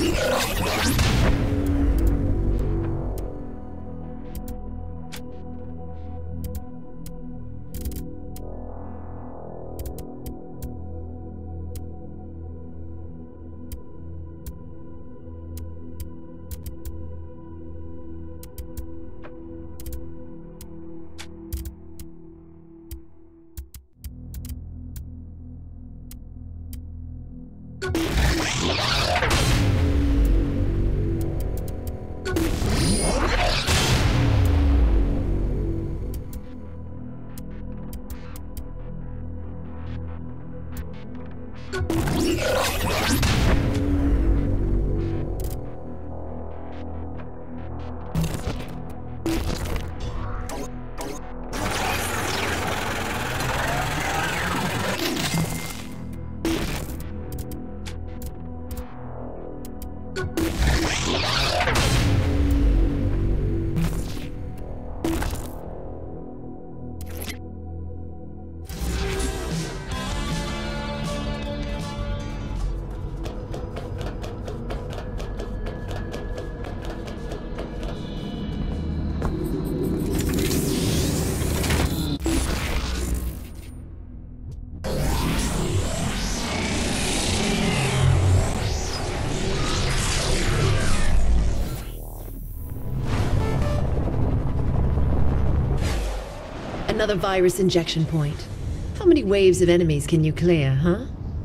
Another virus injection point. How many waves of enemies can you clear, huh?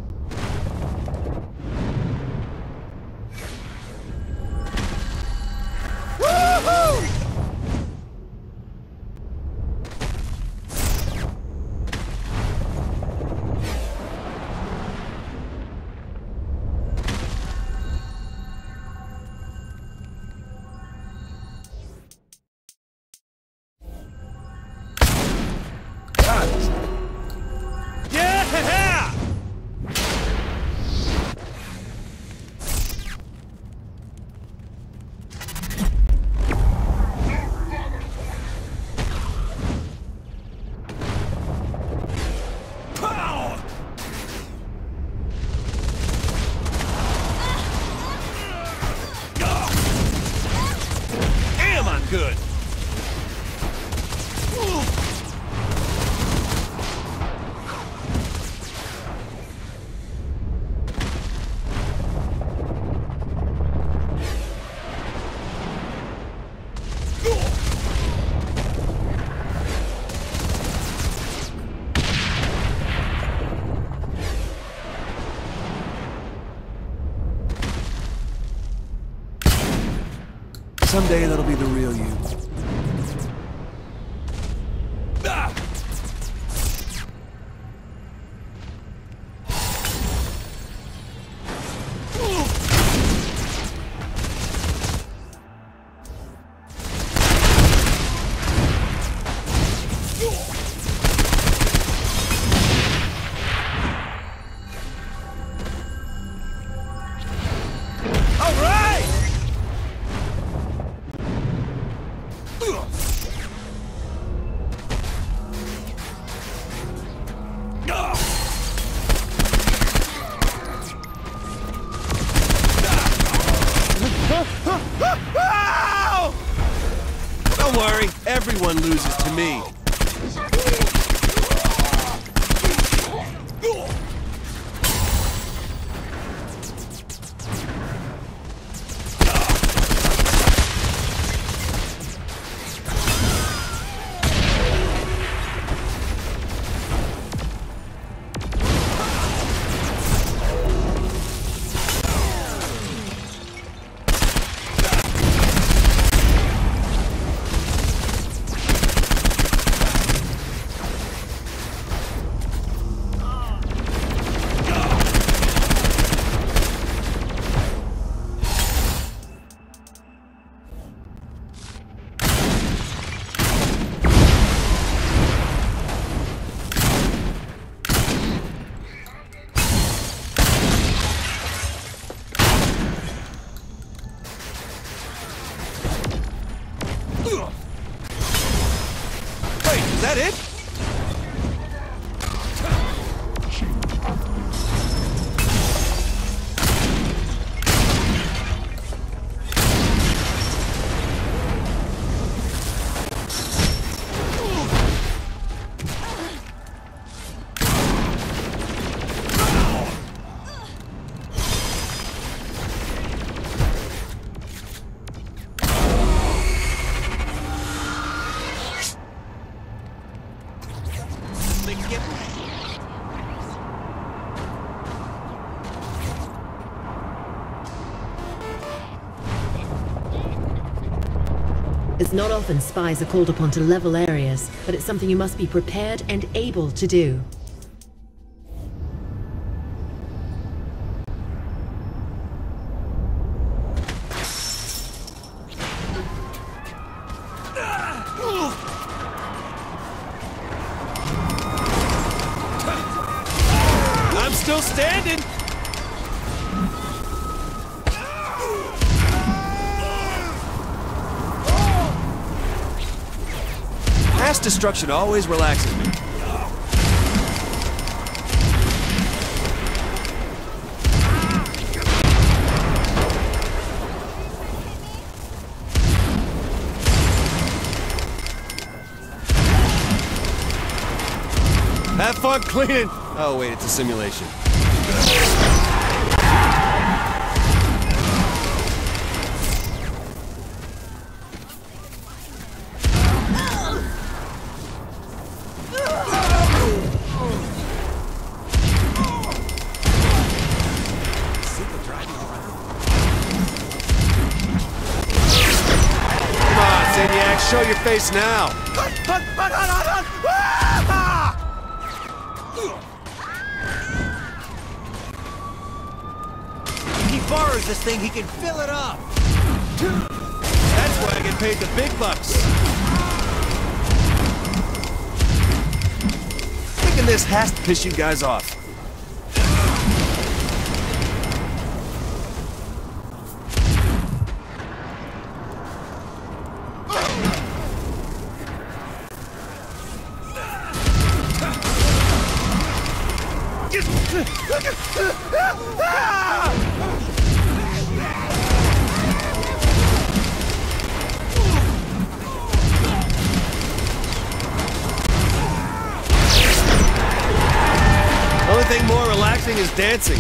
Good. Someday that'll be the real you. Don't worry, everyone loses to me. It's not often spies are called upon to level areas, but it's something you must be prepared and able to do. I'm still standing! Mass destruction always relaxes me. Have fun cleaning! Oh wait, it's a simulation. Show your face now! If he borrows this thing, he can fill it up! That's why I get paid the big bucks! Thinking this has to piss you guys off. Only thing more relaxing is dancing.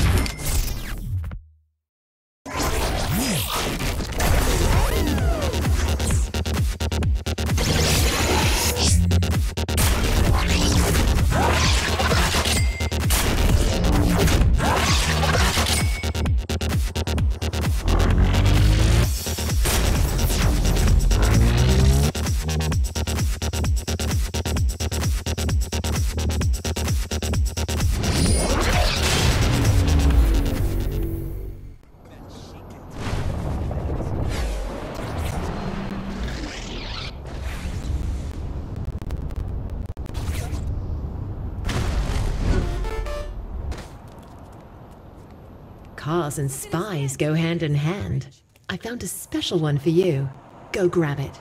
Cars and spies go hand in hand. I found a special one for you. Go grab it.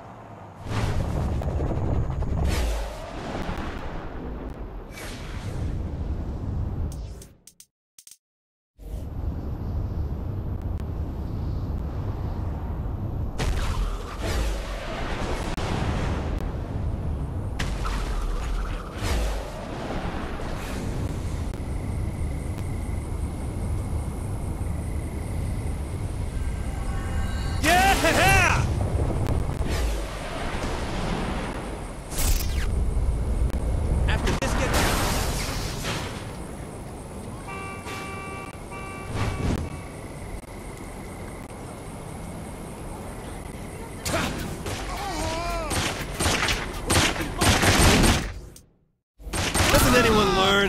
Doesn't anyone learn?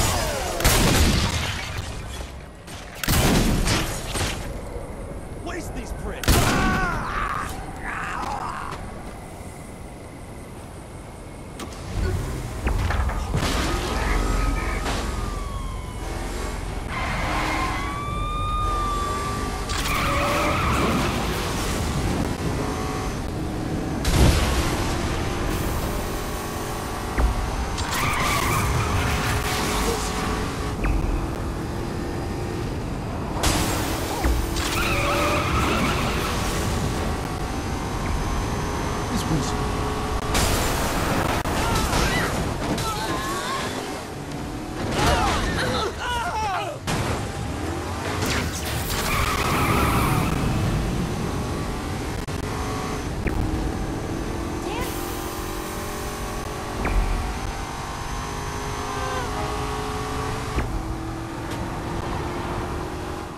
Waste these bricks!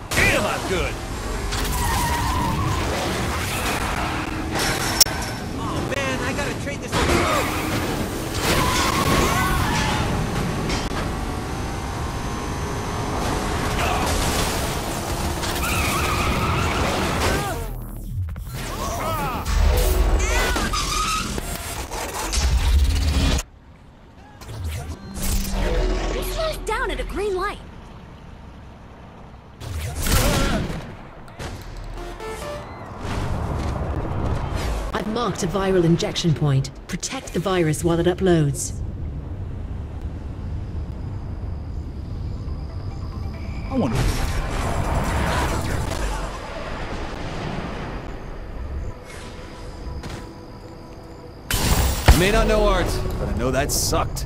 Good. need a green light. I've marked a viral injection point. Protect the virus while it uploads. I wonder. I may not know art, but I know that sucked.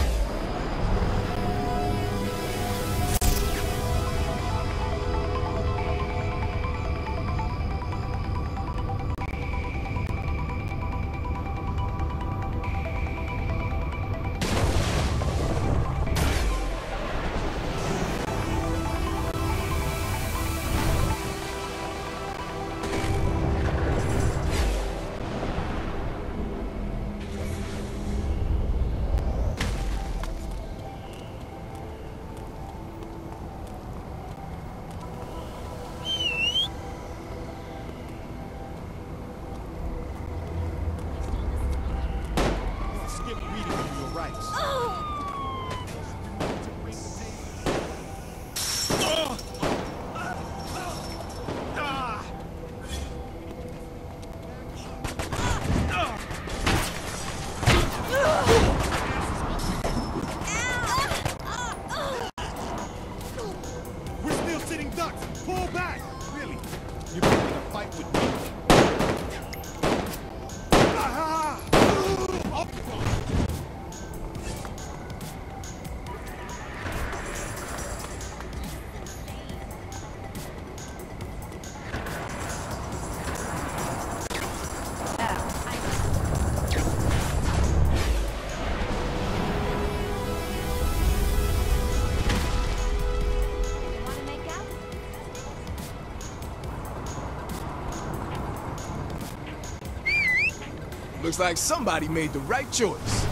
Looks like somebody made the right choice.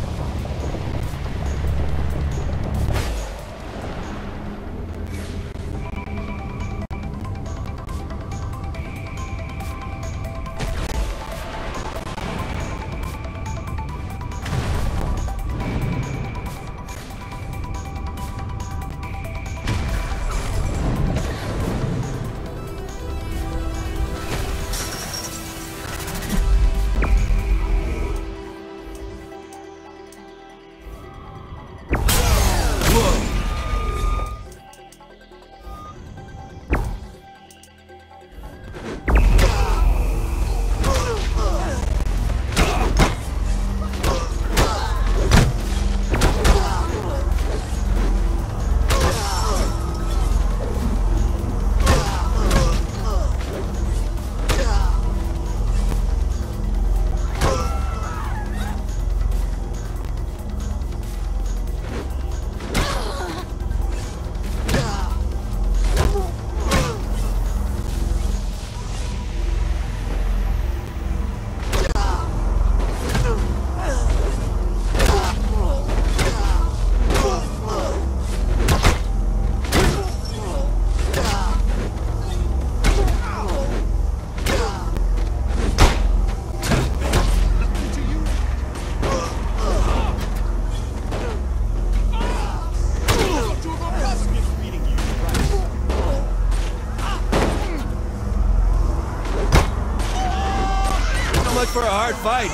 Much for a hard fight.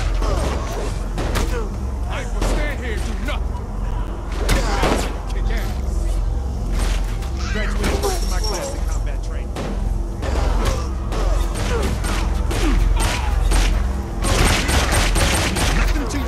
I will stand here and do nothing. Kick ass. Graduated first in my class in combat training. Nothing to you.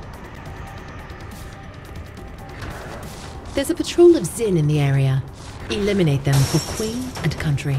There's a patrol of Zin in the area. Eliminate them for queen and country.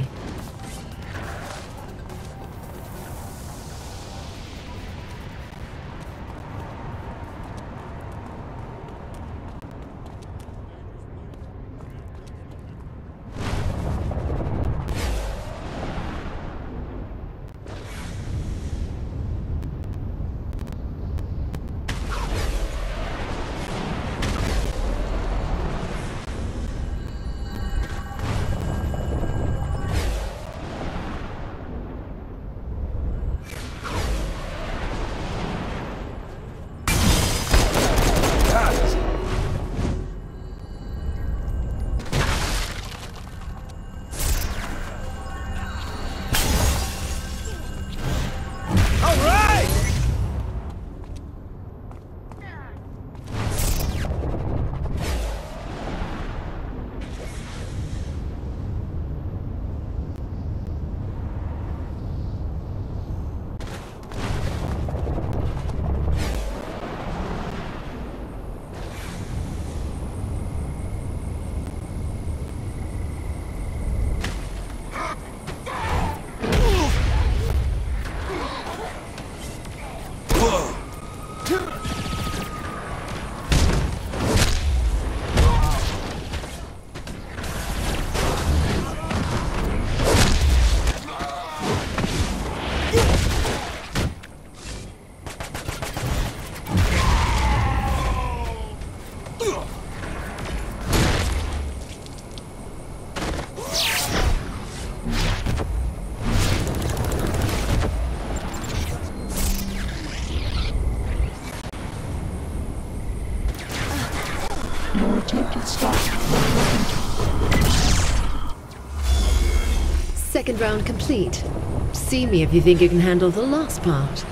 Second round complete. See me if you think you can handle the last part.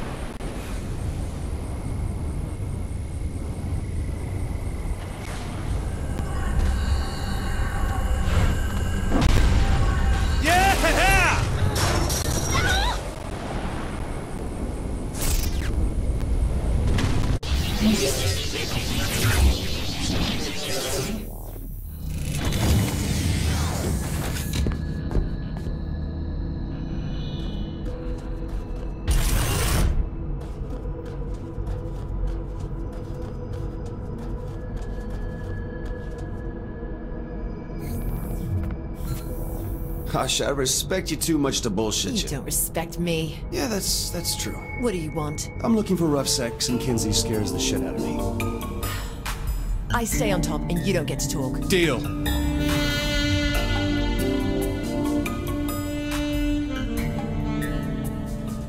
Gosh, I respect you too much to bullshit You you. don't respect me. Yeah, that's true. What do you want? I'm looking for rough sex, and Kinsey scares the shit out of me. I stay on top and you don't get to talk. Deal.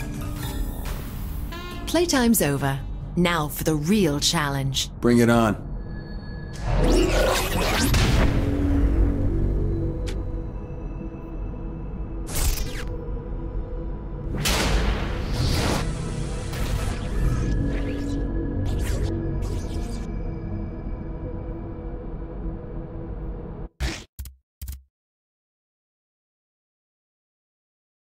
Playtime's over. Now for the real challenge. Bring it on.